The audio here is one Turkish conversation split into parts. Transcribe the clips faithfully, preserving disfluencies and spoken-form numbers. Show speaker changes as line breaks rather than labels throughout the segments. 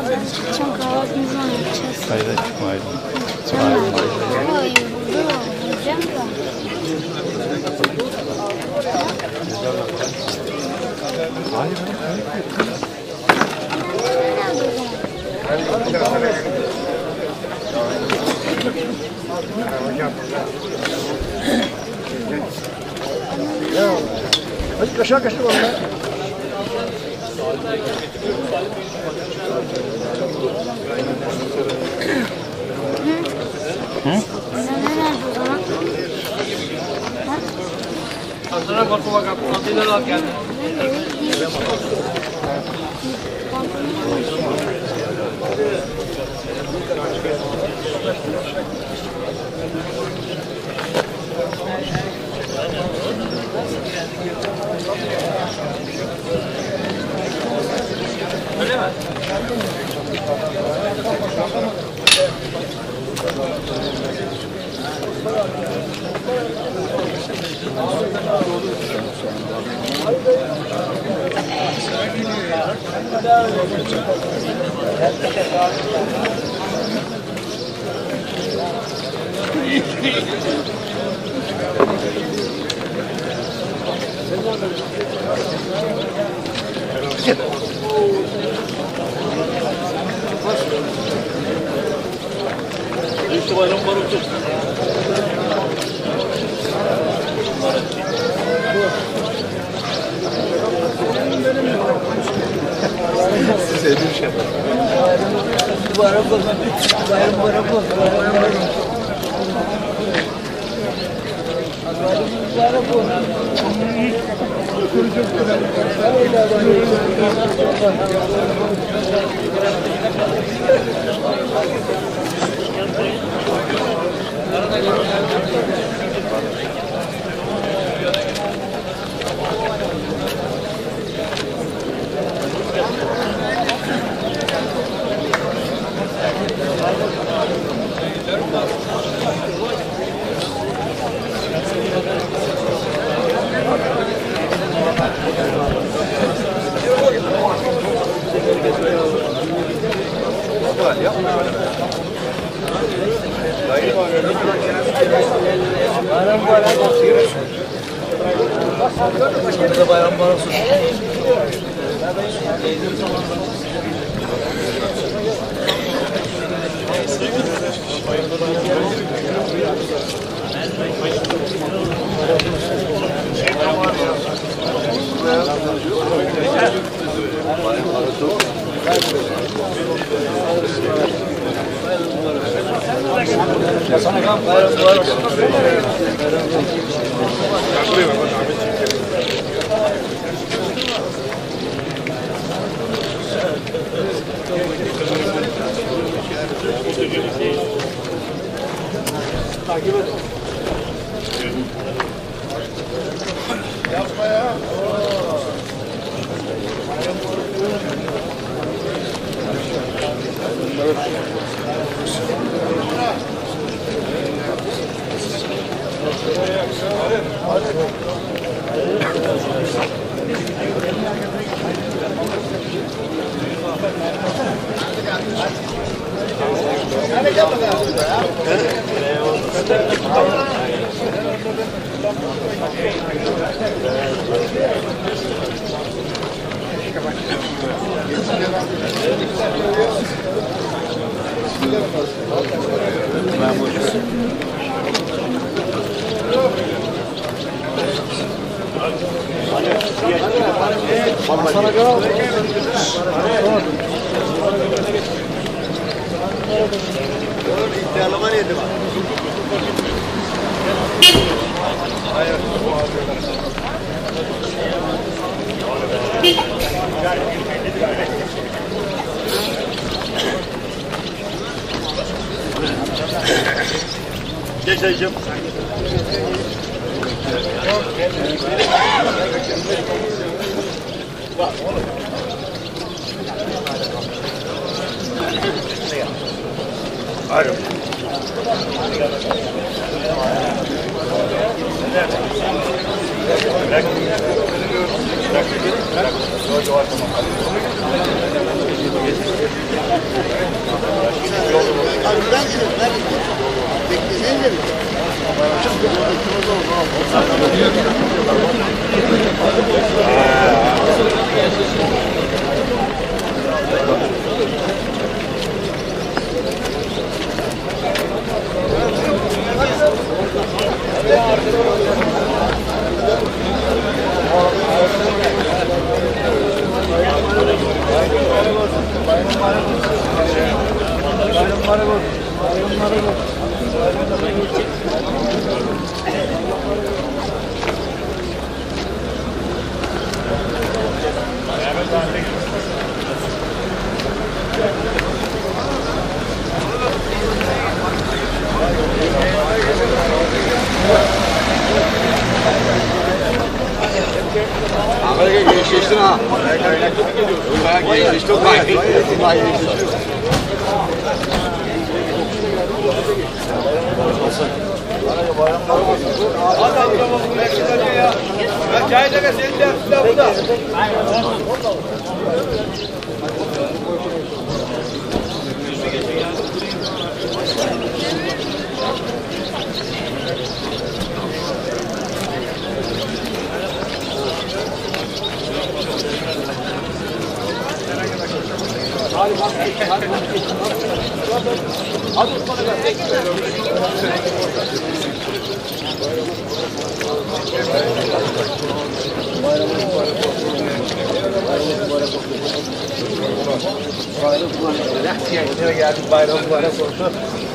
Çıkacağım kahvaltımızı mı yapacağız?
Hayır hayır çıkma ayrı. Çıkma
Tamam.
ayrı.
Ama yoruldu. Yiyeceğim de.
Hayır
Ya, hadi kaşar kaşar onunla.
Hı?
Sen nerede o zaman?
Sana bakma bakalım. Antena al geldi. Öyle mi? İşte bayram var olsun.
Size bir şey.
Bayram var. Bayram var. Bayram var. Burada bayram var olsun. Takip edin. Yapma ya. Sana gel. İhtiyarlama neydi bak? Geç dayıcım. Bak oğlum. Hayır. Bırak. Bırak. Bırak.
Amerika gençleştin ha. Bayağı gençleşti o kadar. Bayağı gençleşti. Geldik bayram mübarek olsun.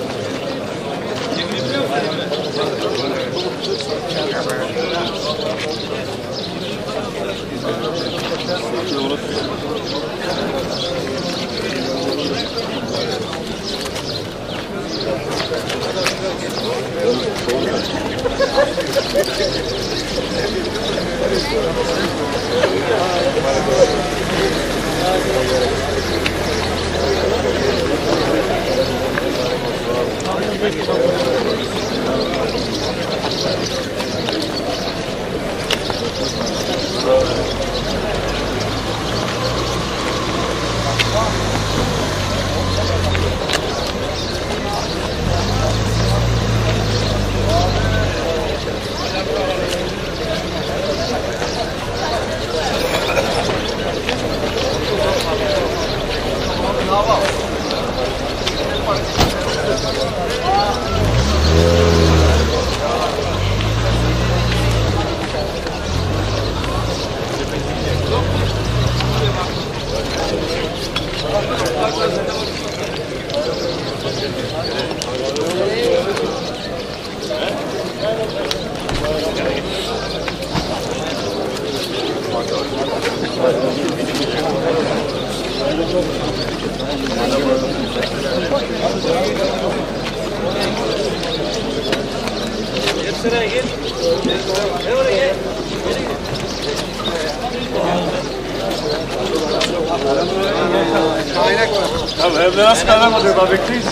Tamam, evde nasıl kalamadı? Ben bekleyiz.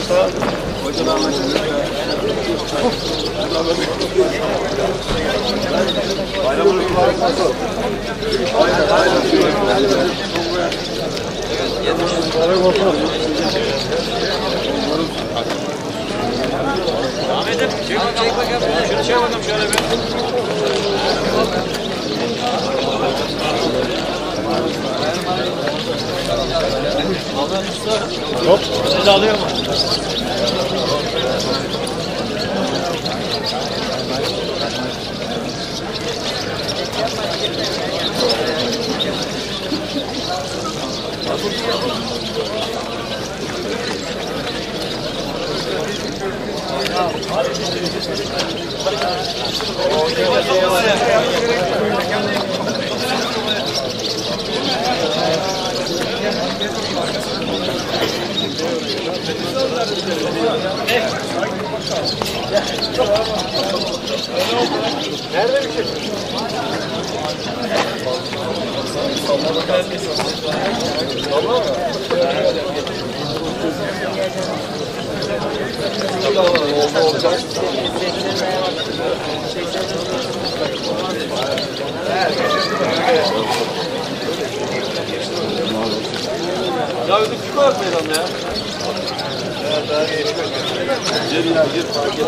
Bayramınız mübarek olsun. Aynen, aynen. Mübarek olsun.
Ahmet'im, çek bakalım. Şunu çek bakalım şöyle bir.
Hop.
Sizi alıyor mu?
Nerede bir şey? Tamam mı? Olacak.
Ya ödük çıkma yok meydanda ya.
Evet, daha geçmek. Gir ya, gir fark et.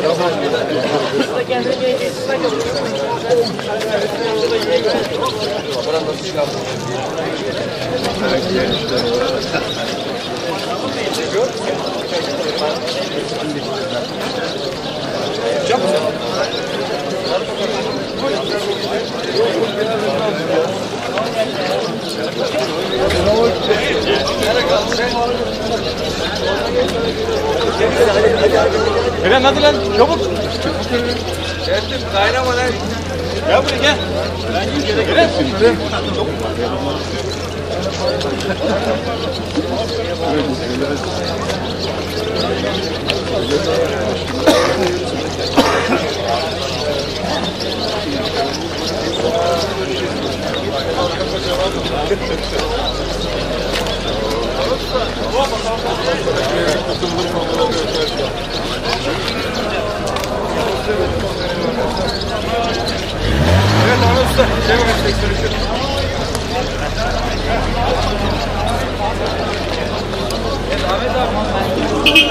Eren hadi lan çabuk. Geldim kaynama lan. Gel buraya gel. Eren. Evet Ahmet Usta. Şey mi meslek sürüşü? Evet Ahmet abi.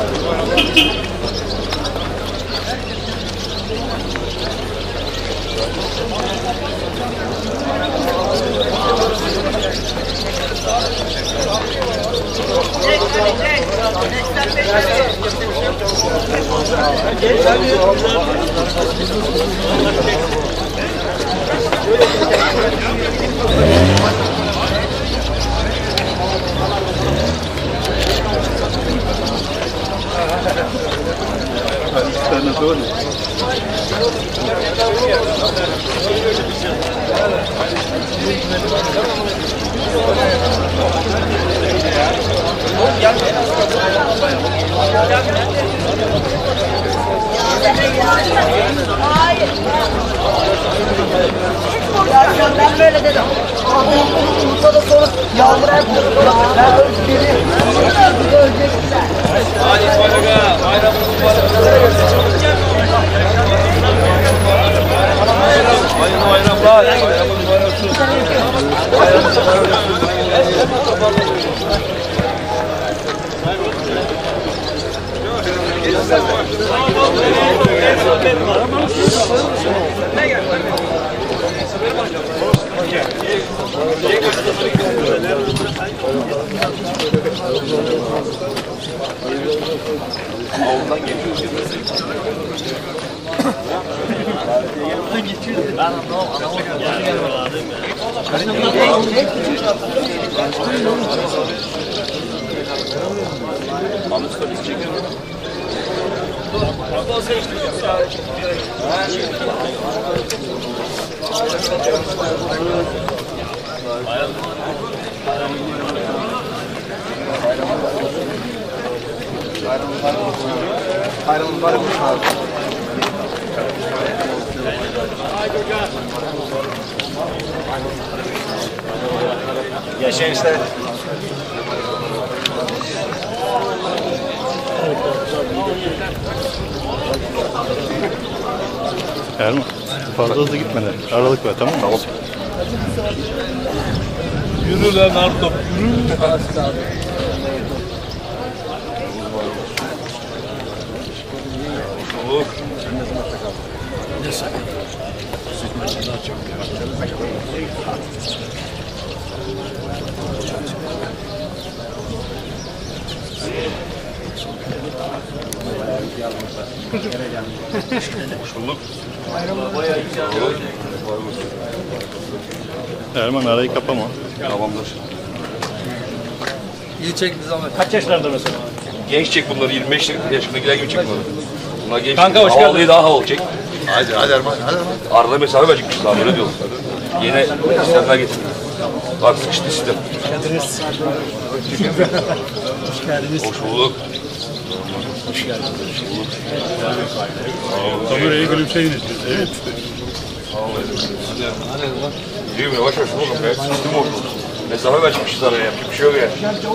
Ben böyle dedim. Burada da sonra yağmur hep ben özgürüm. Ölecekler.
Hadi bayrağa, bayramımız bayram. Hayırlı bayramlar. Bayramımız bayram olsun. Bayramımız bayram olsun. Avundan geçiyoruz. Ben anlamam, anlamadım. Yani gelmiyorlar değil mi? Anus'ta biz çekiyoruz. Fazla seçtik ya.
Bayramın var mı abi?
Yaşa işte.
Erman, fazla hızlı gitmeden aralık ver, tamam mı? Tamam.
Yürü lan Artop, yürü. Oh. Ne sakın?
Erman, arayı kapama.
Tamamdır.
İyi çek bir zaman. Kaç yaşlarında mesela?
Genç çek bunları, yirmi beş yaşındakiler gibi çek bunları. Bunlar genç.
Kanka, hoş geldin.
Havalıyı daha havalı çek.
Hadi hadi Erman, hadi Erman.
Arada mesafe verecekmişiz daha, böyle diyorlar. Yeni sistemler getirdik. Bak sıkıştı sistem.
Hoş geldiniz.
Hoş bulduk.
Hoş geldiniz. Kamerayı gülümseyiniz. Evet.
Değil mi? Yavaş yavaş oğlum be. Sistem oldu. Mesafe verecekmişiz araya. Yapacak bir şey yok ya.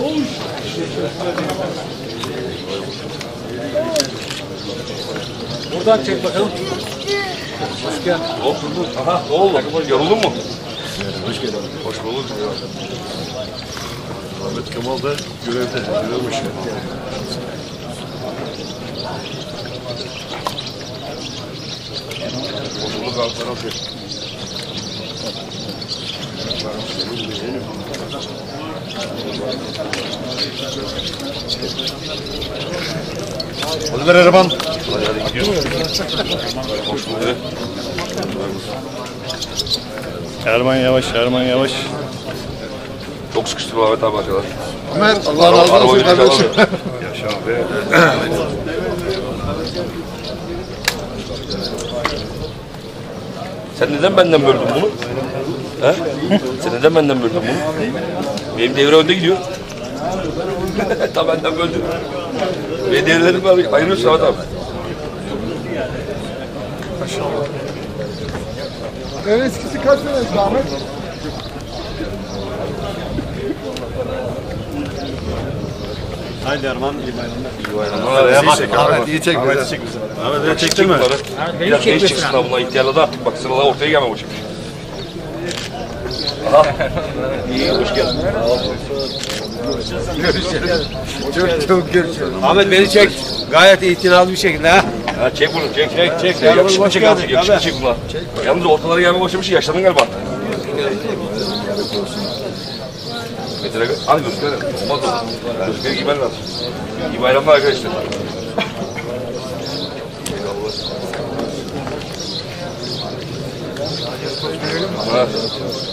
Buradan çek bakalım.
Hoş geldin. Aha, ne oldu? Yoruldun mu? Hoş geldin. Hoş bulduk.
Ahmet Kemal da görevde, görevmiş.
Bozuldu kalsana okey.
Hadi ver Erman.
Hadi hadi gidiyoruz. Hoş bulduk.
Erman yavaş, Erman yavaş.
Çok sıkıştırma Ahmet abi arkadan.
Ömer Allah razı olsun kardeşim.
Yaşa abi. Sen neden benden böldün bunu? He? Sen neden benden böldün bunu? Benim devre önde gidiyor. Tam benden böldün. Benim devrelerimi var. Ayırıyorsun Ahmet abi.
En eskisi kaç sene Ahmet?
Haydi Erman, iyi bayramlar.
Ahmet iyi çek.
Ahmet iyi çek.
Ahmet'i çek bize. Ahmet'i çektin mi?
Biraz genç çıksın ha bunlar ihtiyarladı artık. Bak sıralar ortaya gelmeye başlamış. Aha. İyi hoş geldin.
Görüşürüz. Çok çok görüşürüz.
Ahmet beni çek. Gayet itinalı bir şekilde ha.
Ha çek bunu çek çek çek.
Gel,
Yakışıklı
hoş
çek
geldin,
artık yakışıklı
tabii.
çek bunlar. Yalnız ortalara gelmeye başlamış yaşlandın galiba artık. Metre hadi gözükler. Olmaz o. Gözükleri giymen lazım. İyi bayramlar arkadaşlar. Ha.